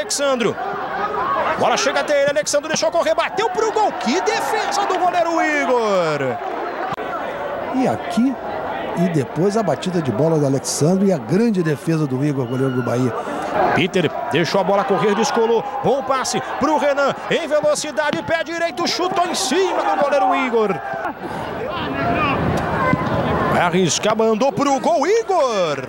Alexandro. Bola chega até ele, Alexandro deixou correr, bateu pro gol. Que defesa do goleiro Igor. E aqui, e depois a batida de bola do Alexandro e a grande defesa do Igor, goleiro do Bahia. Peter deixou a bola correr, descolou. Bom passe pro Renan, em velocidade, pé direito, chutou em cima do goleiro Igor. Vai arriscar, mandou pro gol, Igor.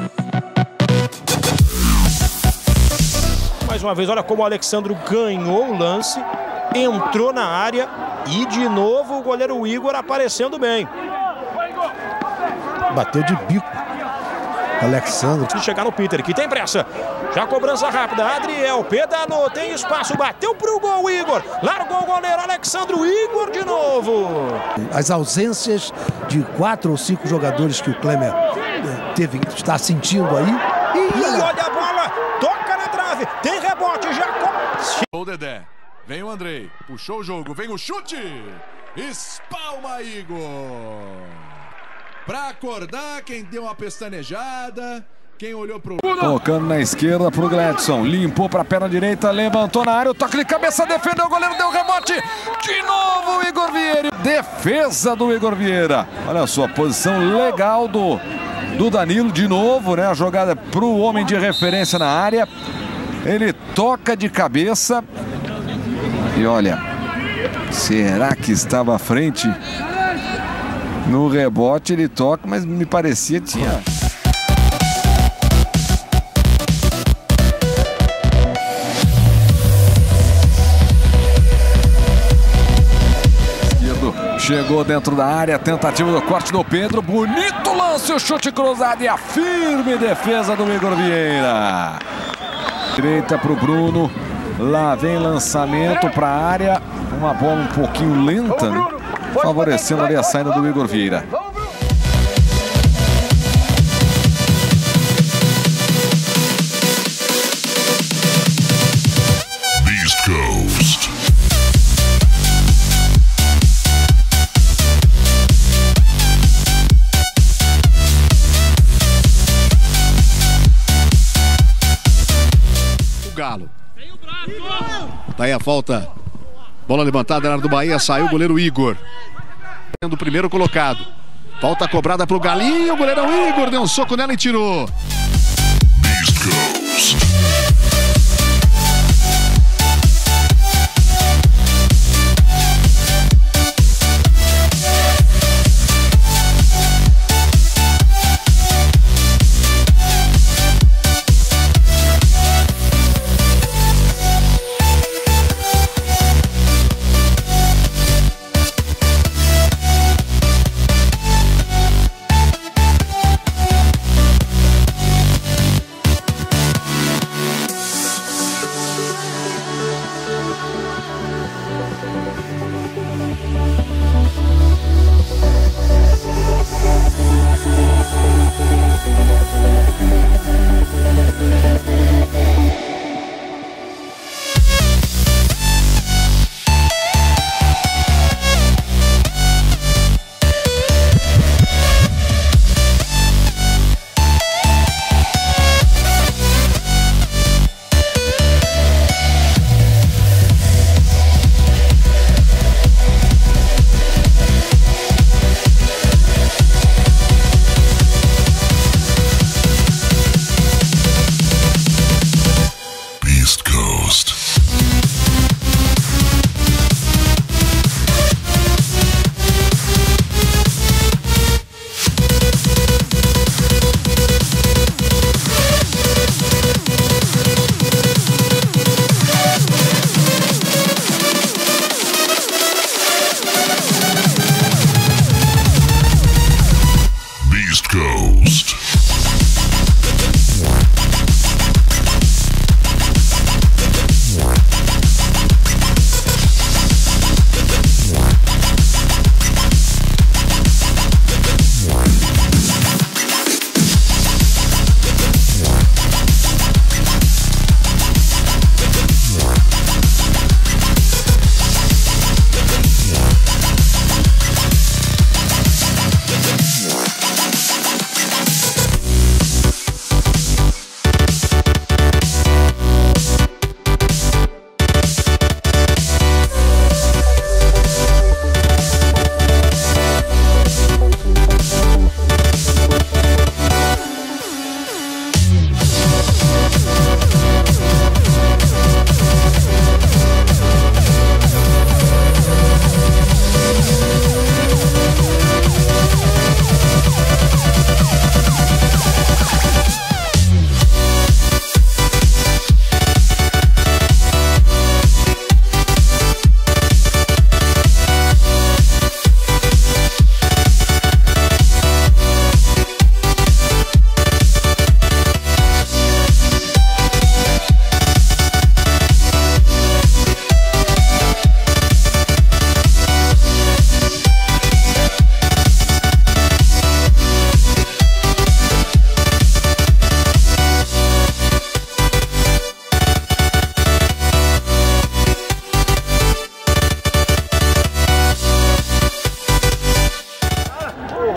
Mais uma vez, olha como o Alexandro ganhou o lance, entrou na área e de novo o goleiro Igor aparecendo bem. Bateu de bico Alexandro. Se chegar no Peter, que tem pressa. Já cobrança rápida, Adriel pedalou, tem espaço, bateu pro gol, Igor. Largou o goleiro, Alexandro, Igor de novo. As ausências de 4 ou 5 jogadores que o Klemer está sentindo aí. E olha a bola, toca na trave, tem rebote, já... O Dedé, vem o Andrei, puxou o jogo, vem o chute. Espalma Igor. Pra acordar quem deu uma pestanejada, quem olhou pro... Colocando na esquerda pro Gladson, limpou pra perna direita, levantou na área, o toque de cabeça, defendeu o goleiro, deu rebote, de novo o Igor Vieira. Defesa do Igor Vieira. Olha só, posição legal do Danilo, de novo, né? A jogada pro homem de referência na área. Ele toca de cabeça. E olha, será que estava à frente? No rebote ele toca, mas me parecia que tinha... Chegou dentro da área, tentativa do corte do Pedro, bonito lance, o chute cruzado e a firme defesa do Igor Vieira. Direita para o Bruno, lá vem lançamento para a área, uma bola um pouquinho lenta, né? Favorecendo ali a saída do Igor Vieira. Beast Coast. Galo. Daí a falta. Bola levantada na área do Bahia, saiu o goleiro Igor. Sendo o primeiro colocado. Falta cobrada pro Galinho, o goleirão Igor deu um soco nela e tirou. Beast Coast.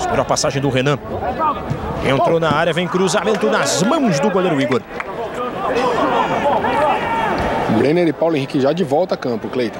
Esperou a passagem do Renan. Entrou na área, vem cruzamento nas mãos do goleiro Igor. Brenner e Paulo Henrique já de volta a campo, Cleiton.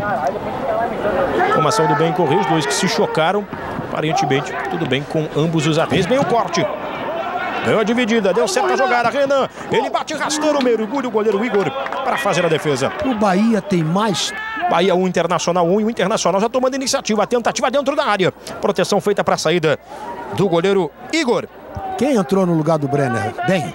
Uma ação do bem correr, os dois que se chocaram. Aparentemente, tudo bem com ambos os atletas. Vem o corte. Ganhou a dividida, deu certo a jogada. Renan, ele bate rasteiro, mergulha o goleiro Igor para fazer a defesa. O Bahia tem mais. Bahia 1, Internacional 1 e o Internacional já tomando iniciativa. A tentativa dentro da área. Proteção feita para a saída do goleiro Igor. Quem entrou no lugar do Brenner? Bem.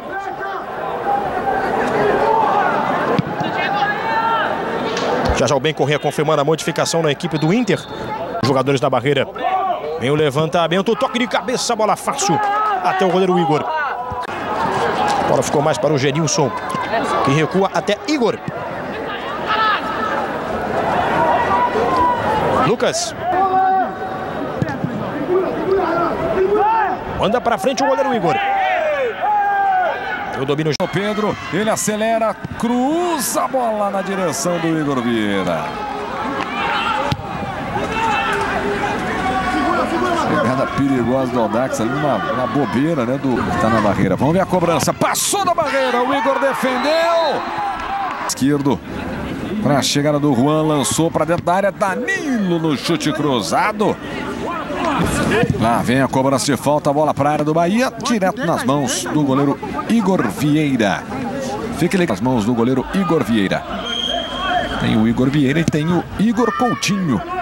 Já o bem correr confirmando a modificação na equipe do Inter. Jogadores da barreira. Vem o levantamento, toque de cabeça, bola fácil até o goleiro Igor. A bola ficou mais para o Genilson, que recua até Igor. Lucas. Manda para frente o goleiro Igor. Eu domino o Pedro, ele acelera, cruza a bola na direção do Igor Vieira. Pegada perigosa do Audax ali, uma bobeira, né? Tá na barreira. Vamos ver a cobrança. Passou da barreira, o Igor defendeu. Esquerdo para a chegada do Juan, lançou para dentro da área. Danilo no chute cruzado. Lá vem a cobrança de falta, a bola para a área do Bahia, direto nas mãos do goleiro Igor Vieira. Fique ligado nas mãos do goleiro Igor Vieira. Tem o Igor Vieira e tem o Igor Coutinho.